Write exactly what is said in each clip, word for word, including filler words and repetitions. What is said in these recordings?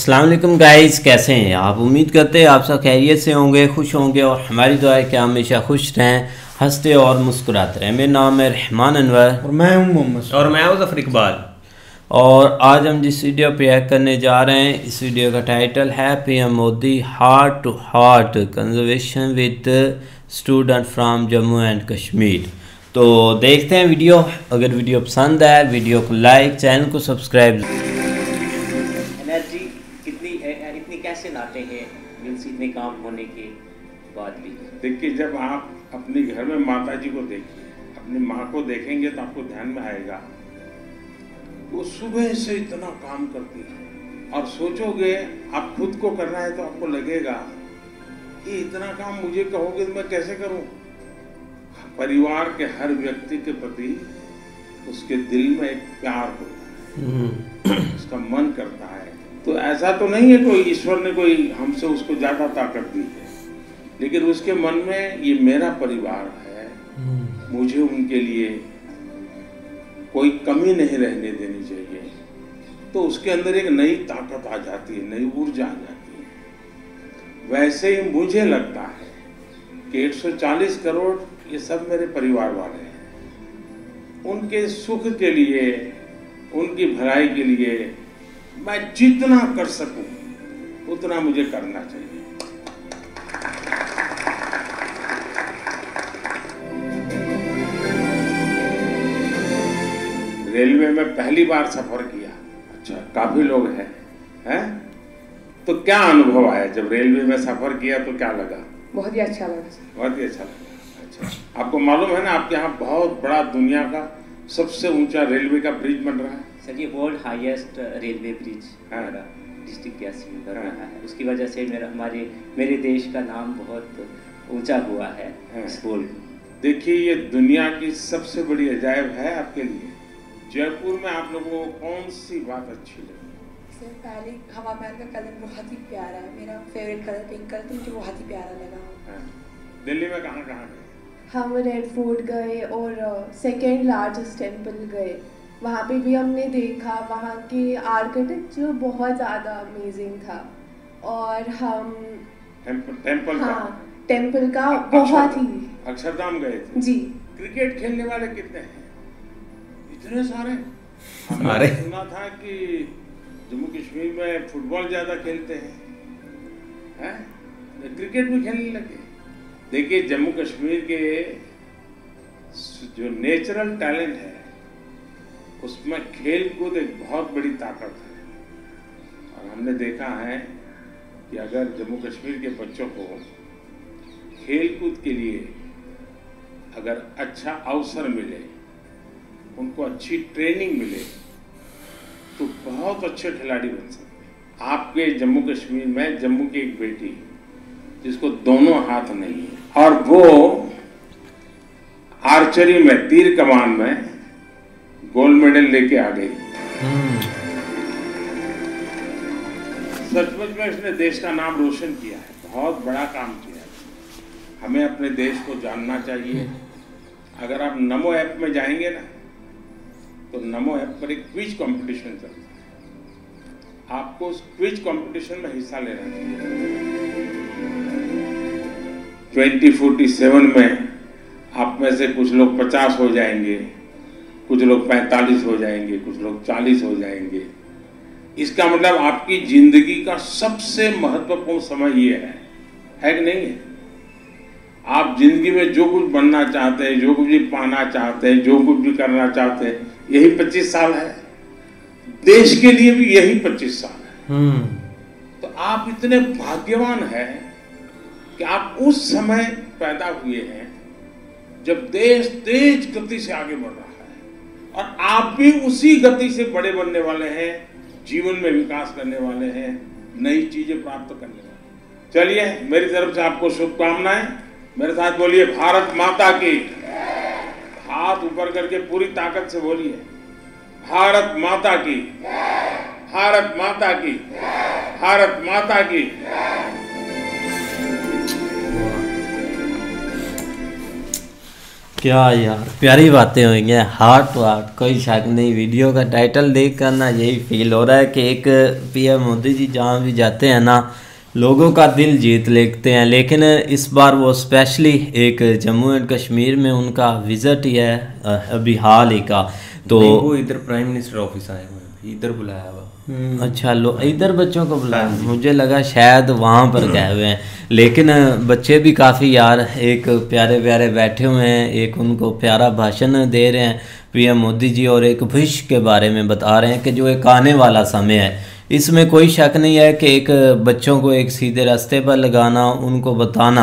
अस्सलाम वालेकुम गाइस, कैसे हैं आप। उम्मीद करते हैं आप सब खैरियत से होंगे, खुश होंगे और हमारी दुआ है कि हमेशा खुश रहें, हंसते और मुस्कुराते रहें। मेरा नाम है रहमान अनवर और मैं हूं मोहम्मद और मैं हूं ज़फ़र इकबाल। और आज हम जिस वीडियो पे रिएक्ट करने जा रहे हैं, इस वीडियो का टाइटल है PM Modi heart to heart conversation with student from Jammu and Kashmir. तो देखते हैं वीडियो। अगर वीडियो पसंद आए वीडियो को लाइक, चैनल को सब्सक्राइब। एनर्जी कितनी इतनी कैसे लाते हैं मीन्स इतने काम होने के बाद भी। देखिए, जब आप अपने घर में माता जी को देखिए, अपनी माँ को देखेंगे तो आपको ध्यान में आएगा वो सुबह से इतना काम करती है और सोचोगे आप खुद को करना है तो आपको लगेगा कि इतना काम मुझे कहोगे तो मैं कैसे करूं। परिवार के हर व्यक्ति के प्रति उसके दिल में एक प्यार होता है, उसका मन करता है। तो ऐसा तो नहीं है कोई ईश्वर ने कोई हमसे उसको ज्यादा ताकत दी है, लेकिन उसके मन में ये मेरा परिवार है, मुझे उनके लिए कोई कमी नहीं रहने देनी चाहिए। तो उसके अंदर एक नई ताकत आ जाती है, नई ऊर्जा आ जाती है। वैसे ही मुझे लगता है कि एक सौ चालीस करोड़ ये सब मेरे परिवार वाले हैं। उनके सुख के लिए, उनकी भलाई के लिए मैं जितना कर सकूं उतना मुझे करना चाहिए। रेलवे में पहली बार सफर किया, अच्छा काफी लोग हैं हैं तो क्या अनुभव आया जब रेलवे में सफर किया तो क्या लगा? बहुत ही अच्छा लगा सर। बहुत ही अच्छा लगा। अच्छा, आपको मालूम है ना आपके यहाँ बहुत बड़ा दुनिया का सबसे ऊंचा रेलवे का ब्रिज बन रहा है सर। ये वर्ल्ड हाईएस्ट रेलवे ब्रिज हाँ। हमारा डिस्ट्रिक्ट ग्यासी में बन रहा है। उसकी वजह से मेरा हमारे मेरे देश का नाम बहुत ऊंचा हुआ है हाँ। इस वर्ल्ड में। देखिए, ये दुनिया की सबसे बड़ी अजायब है आपके लिए। जयपुर में आप लोगों को कौन सी बात अच्छी लगी? सर पहले हवा महल का कलर बहुत ही प्यारा है, मेरा फेवरेट कलर पिंक कलर, तो मुझे बहुत ही प्यारा लगा। हाँ। दिल्ली में कहाँ कहाँ गए? हम रेड फोर्ट गए और सेकेंड लार्जेस्ट टेम्पल गए। वहाँ पे भी हमने देखा वहाँ के आर्किटेक्चर बहुत ज़्यादा अमेजिंग था। और हम टेम्पल, टेम्पल हाँ का टेम्पल का बहुत ही अक्षरधाम गए थे जी। क्रिकेट खेलने वाले कितने हैं? इतने सारे। सारे हमने सुना था कि जम्मू कश्मीर में फुटबॉल ज्यादा खेलते हैं, हैं? क्रिकेट भी खेलने लगे। देखिए, जम्मू कश्मीर के जो नेचुरल टैलेंट है उसमें खेल कूद एक बहुत बड़ी ताकत है। और हमने देखा है कि अगर जम्मू कश्मीर के बच्चों को खेल कूद के लिए अगर अच्छा अवसर मिले, उनको अच्छी ट्रेनिंग मिले तो बहुत अच्छे खिलाड़ी बन सकते हैं। आपके जम्मू कश्मीर में जम्मू की एक बेटी जिसको दोनों हाथ नहीं है और वो आर्चरी में, तीर कमान में गोल्ड मेडल लेके आ गई। सचमुच में इसने देश का नाम रोशन किया है, बहुत बड़ा काम किया है। हमें अपने देश को जानना चाहिए। अगर आप नमो ऐप में जाएंगे ना तो नमो ऐप पर एक क्विज कंपटीशन चलता है। आपको उस क्विज कंपटीशन में हिस्सा लेना चाहिए। ट्वेंटी फोर्टी सेवन में आप में से कुछ लोग पचास हो जाएंगे, कुछ लोग पैंतालीस हो जाएंगे, कुछ लोग चालीस हो जाएंगे। इसका मतलब आपकी जिंदगी का सबसे महत्वपूर्ण समय ये है, है कि नहीं है? आप जिंदगी में जो कुछ बनना चाहते हैं, जो कुछ भी पाना चाहते हैं, जो कुछ भी करना चाहते हैं, यही पच्चीस साल है। देश के लिए भी यही पच्चीस साल है। तो आप इतने भाग्यवान हैं कि आप उस समय पैदा हुए हैं जब देश तेज गति से आगे बढ़ रहा है और आप भी उसी गति से बड़े बनने वाले हैं, जीवन में विकास करने वाले हैं, नई चीजें प्राप्त करने वाले हैं। चलिए, मेरी तरफ से आपको शुभकामनाएं। मेरे साथ बोलिए भारत माता की। हाथ ऊपर करके पूरी ताकत से बोलिए भारत माता की, भारत माता की, भारत माता की। क्या यार प्यारी बातें हुई हैं, हार्ट टू हार्ट, कोई शक नहीं। वीडियो का टाइटल देख कर ना यही फील हो रहा है कि एक पीएम मोदी जी जहाँ भी जाते हैं ना लोगों का दिल जीत लेते हैं। लेकिन इस बार वो स्पेशली एक जम्मू एंड कश्मीर में उनका विज़िट ही है अभी हाल ही का, तो वो इधर प्राइम मिनिस्टर ऑफिस आए हुए, इधर बुलाया हुआ। अच्छा लो इधर बच्चों को बुलाया, मुझे लगा शायद वहाँ पर गए हुए हैं। लेकिन बच्चे भी काफ़ी यार एक प्यारे प्यारे बैठे हुए हैं, एक उनको प्यारा भाषण दे रहे हैं पीएम मोदी जी, और एक भविष्य के बारे में बता रहे हैं कि जो एक आने वाला समय है। इसमें कोई शक नहीं है कि एक बच्चों को एक सीधे रास्ते पर लगाना, उनको बताना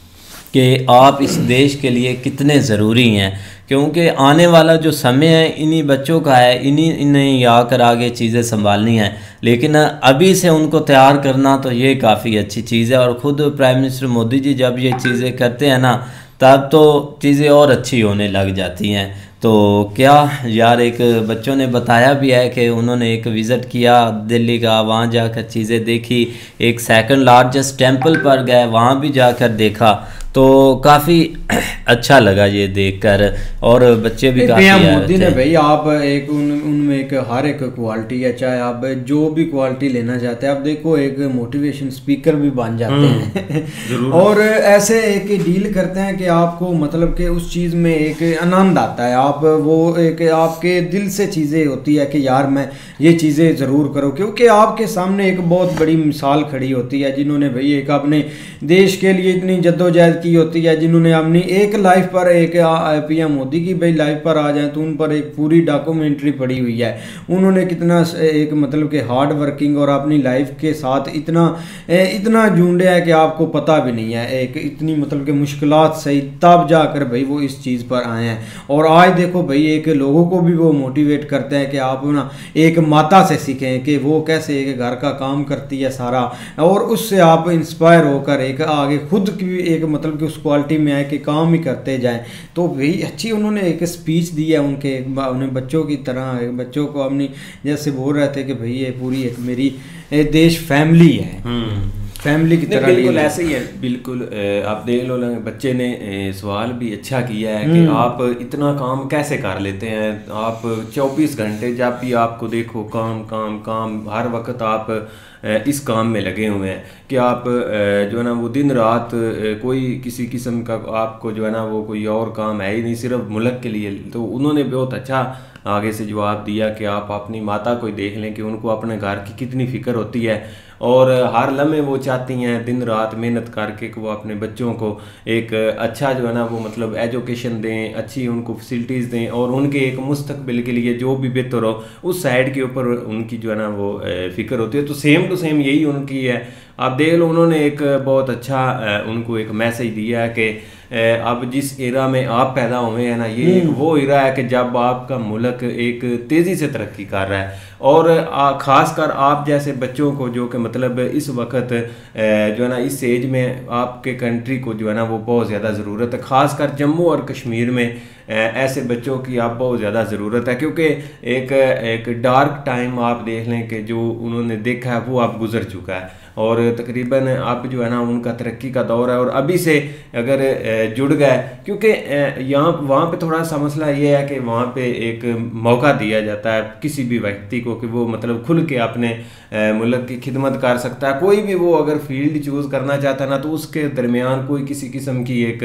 कि आप इस देश के लिए कितने ज़रूरी हैं, क्योंकि आने वाला जो समय है इन्हीं बच्चों का है, इन्हीं इन्हें आकर आगे चीज़ें संभालनी हैं। लेकिन अभी से उनको तैयार करना तो ये काफ़ी अच्छी चीज़ है। और ख़ुद प्राइम मिनिस्टर मोदी जी जब ये चीज़ें करते हैं ना तब तो चीज़ें और अच्छी होने लग जाती हैं। तो क्या यार एक बच्चों ने बताया भी है कि उन्होंने एक विज़िट किया दिल्ली का, वहाँ जाकर चीज़ें देखी, एक सेकंड लार्जेस्ट टेंपल पर गए, वहाँ भी जाकर देखा, तो काफ़ी अच्छा लगा ये देखकर। और बच्चे भी काफ़ी पीएम मोदी ने भाई आप एक उन उनमें एक हर एक क्वालिटी है, चाहे आप जो भी क्वालिटी लेना चाहते हैं, आप देखो एक मोटिवेशन स्पीकर भी बन जाते हैं और ऐसे एक डील करते हैं कि आपको मतलब कि उस चीज़ में एक आनंद आता है, आप वो एक आपके दिल से चीज़ें होती है कि यार मैं ये चीज़ें ज़रूर करो, क्योंकि आपके सामने एक बहुत बड़ी मिसाल खड़ी होती है जिन्होंने भाई एक अपने देश के लिए इतनी जद्दोजहद की होती है, जिन्होंने अपनी एक लाइफ पर एक पीएम मोदी की भाई लाइफ पर आ जाए तो उन पर एक पूरी डॉक्यूमेंट्री पड़ी हुई है। उन्होंने कितना एक मतलब कि हार्ड वर्किंग और अपनी लाइफ के साथ इतना इतना झुंडे है कि आपको पता भी नहीं है, एक इतनी मतलब कि मुश्किलात सही तब जाकर भाई वो इस चीज़ पर आए हैं। और आज देखो भाई एक लोगों को भी वो मोटिवेट करते हैं कि आप ना एक माता से सीखें कि वो कैसे एक घर का काम करती है सारा, और उससे आप इंस्पायर होकर एक आगे खुद की एक मतलब कि उस क्वालिटी में आए कि काम ही करते जाएं। तो भाई अच्छी उन्होंने एक स्पीच दी है उनके उन्हें बच्चों की तरह, एक बच्चों को अपनी जैसे बोल रहे थे कि भाई ये पूरी एक मेरी देश फैमिली है, फैमिली की तरह। बिल्कुल ऐसे ही है, बिल्कुल। आप देख लो बच्चे ने सवाल भी अच्छा किया है कि आप इतना काम कैसे कर लेते हैं, आप चौबीस घंटे जब भी आपको देखो काम काम काम, हर वक्त आप इस काम में लगे हुए हैं कि आप जो है ना वो दिन रात कोई किसी किस्म का आपको जो है ना वो कोई और काम है ही नहीं, सिर्फ मुल्क के लिए। तो उन्होंने बहुत अच्छा आगे से जवाब दिया कि आप अपनी माता को देख लें कि उनको अपने घर की कितनी फ़िक्र होती है और हर लम्हे वो चाहती हैं दिन रात मेहनत करके कि वो अपने बच्चों को एक अच्छा जो है ना वो मतलब एजुकेशन दें, अच्छी उनको फैसिलिटीज़ दें और उनके एक मुस्तकबिल के लिए जो भी बेहतर हो उस साइड के ऊपर उनकी जो है ना वो फ़िक्र होती है। तो सेम टू सेम यही उनकी है। आप देख लो उन्होंने एक बहुत अच्छा उनको एक मैसेज दिया है कि अब जिस एरा में आप पैदा हुए हैं ना, ये एक वो एरा है कि जब आपका मुल्क एक तेज़ी से तरक्की कर रहा है और ख़ासकर आप जैसे बच्चों को जो कि मतलब इस वक्त जो है ना इस एज में आपके कंट्री को जो है ना वो बहुत ज़्यादा ज़रूरत है। ख़ासकर जम्मू और कश्मीर में ऐसे बच्चों की आप बहुत ज़्यादा ज़रूरत है, क्योंकि एक एक डार्क टाइम आप देख लें कि जो उन्होंने देखा है वो आप गुजर चुका है और तकरीबन अब जो है ना उनका तरक्की का दौर है। और अभी से अगर जुड़ गए, क्योंकि यहाँ वहाँ पे थोड़ा सा मसला ये है कि वहाँ पे एक मौका दिया जाता है किसी भी व्यक्ति को कि वो मतलब खुल के अपने मुल्क की खिदमत कर सकता है। कोई भी वो अगर फील्ड चूज़ करना चाहता है ना तो उसके दरमियान कोई किसी किस्म की एक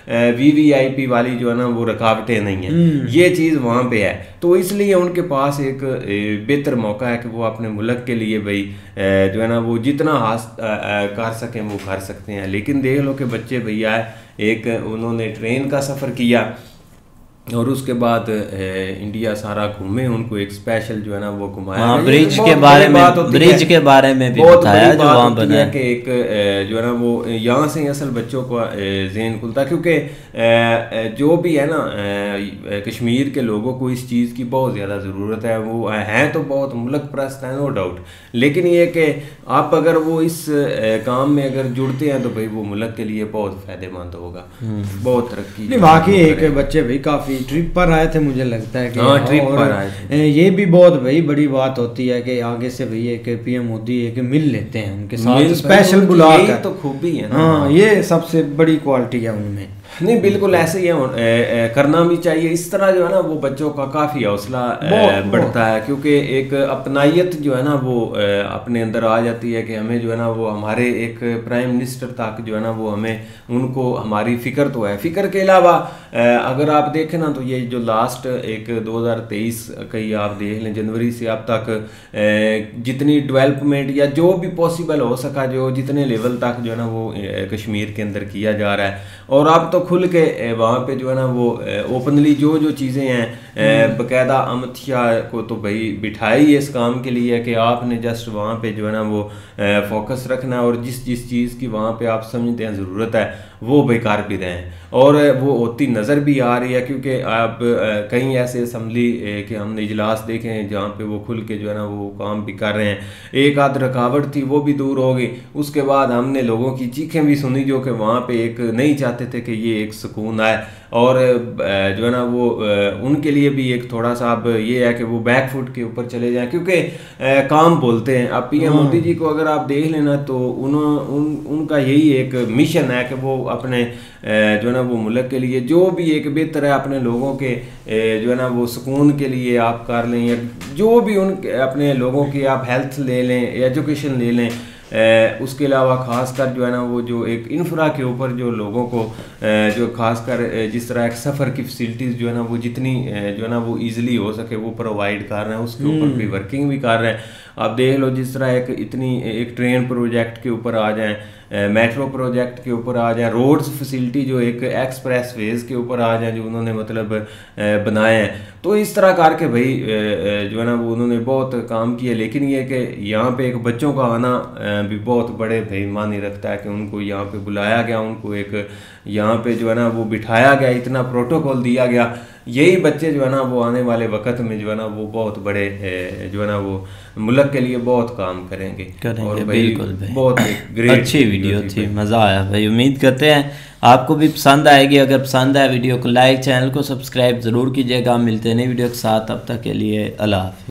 वी वी आई पी वाली जो है ना वो रुकावटें नहीं है, ये चीज़ वहाँ पे है। तो इसलिए उनके पास एक बेहतर मौका है कि वो अपने मुल्क के लिए भाई जो है ना वो जितना हास कर सकें वो कर सकते हैं। लेकिन देख लो कि बच्चे भैया एक उन्होंने ट्रेन का सफ़र किया और उसके बाद इंडिया सारा घूमे, उनको एक स्पेशल जो है ना वो घुमाया। हाँ, ब्रिज के बारे में ब्रिज के बारे में भी बताया जो वहाँ बना है कि एक जो है ना वो यहाँ से असल बच्चों को ज़हन खुलता, क्योंकि जो भी है ना कश्मीर के लोगों को इस चीज़ की बहुत ज़्यादा ज़रूरत है। वो हैं तो बहुत मुल्क परस्त हैं नो डाउट, लेकिन ये कि आप अगर वो इस काम में अगर जुड़ते हैं तो भाई वो मुल्क के लिए बहुत फ़ायदेमंद होगा, बहुत तरक्की। बाकी एक बच्चे भाई काफ़ी ट्रिप पर आए थे, मुझे लगता है कि हाँ, ट्रिप पर आए थे। ये भी बहुत भाई बड़ी बात होती है कि आगे से भाई एक पीएम मोदी एक मिल लेते हैं उनके साथ, स्पेशल बुला कर, तो खूबी है ना। हाँ, ये सबसे बड़ी क्वालिटी है उनमें। नहीं बिल्कुल ऐसे ही है, करना भी चाहिए इस तरह जो है ना, वो बच्चों का काफ़ी हौसला बढ़ता है, क्योंकि एक अपनाइयत जो है ना वो अपने अंदर आ जाती है कि हमें जो है ना वो हमारे एक प्राइम मिनिस्टर तक जो है ना वो हमें उनको हमारी फ़िक्र तो है। फ़िक्र के अलावा अगर आप देखें ना तो ये जो लास्ट एक दो हज़ार तेईस कहीं आप देख लें, जनवरी से अब तक जितनी डेवलपमेंट या जो भी पॉसिबल हो सका, जो जितने लेवल तक जो है ना वो कश्मीर के अंदर किया जा रहा है, और आप तो खुल के वहाँ पे जो है ना वो ओपनली जो जो चीज़ें हैं, बाकायदा अमित शाह को तो भाई बिठाई है इस काम के लिए कि आपने जस्ट वहाँ पे जो है ना वो फोकस रखना है, और जिस जिस चीज़ की वहाँ पे आप समझते हैं ज़रूरत है वो बेकार भी रहें, और वो होती नज़र भी आ रही है। क्योंकि आप कहीं ऐसे असम्बली के हमने इजलास देखे हैं जहाँ पे वो खुल के जो है ना वो काम भी कर रहे हैं। एक आध रुकावट थी वो भी दूर हो गई, उसके बाद हमने लोगों की चीखें भी सुनी जो कि वहाँ पे एक नहीं चाहते थे कि ये एक सुकून आए, और जो है ना वो उनके लिए भी एक थोड़ा सा अब ये है कि वो बैक फुट के ऊपर चले जाएं, क्योंकि काम बोलते हैं। अब पीएम मोदी जी को अगर आप देख लेना तो उन, उन उनका यही एक मिशन है कि वो अपने जो है ना वो मुल्क के लिए जो भी एक बेहतर है, अपने लोगों के जो है ना वो सुकून के लिए आप कर लें, या जो भी उन अपने लोगों की आप हेल्थ ले लें, एजुकेशन ले लें, ए, उसके अलावा ख़ासकर जो है ना वो जो एक इंफ्रा के ऊपर जो लोगों को ए, जो ख़ासकर जिस तरह एक सफ़र की फैसिलिटीज़ जो है ना वो जितनी जो है ना वो इजीली हो सके वो प्रोवाइड कर रहे हैं, उसके ऊपर भी वर्किंग भी कर रहे हैं। आप देख लो जिस तरह एक इतनी एक ट्रेन प्रोजेक्ट के ऊपर आ जाएं, मेट्रो प्रोजेक्ट के ऊपर आ जाए, रोड्स फैसिलिटी जो एक एक्सप्रेस वेज के ऊपर आ जाए जो उन्होंने मतलब बनाए हैं, तो इस तरह करके भाई जो है ना वो उन्होंने बहुत काम किया। लेकिन ये कि यहाँ पे एक बच्चों का आना भी बहुत बड़े भाई मानी रखता है कि उनको यहाँ पे बुलाया गया, उनको एक यहाँ पे जो है ना वो बिठाया गया, इतना प्रोटोकॉल दिया गया। यही बच्चे जो है ना वो आने वाले वक्त में जो है ना वो बहुत बड़े जो है ना वो मुल्क के लिए बहुत काम करेंगे, करेंगे और बिल्कुल भाई। बहुत ग्रेट अच्छी वीडियो थी, मज़ा आया भाई। उम्मीद करते हैं आपको भी पसंद आएगी। अगर पसंद आए वीडियो को लाइक, चैनल को सब्सक्राइब ज़रूर कीजिएगा। मिलते हैं नई वीडियो के साथ, अब तक के लिए अल्लाह हाफ़िज़।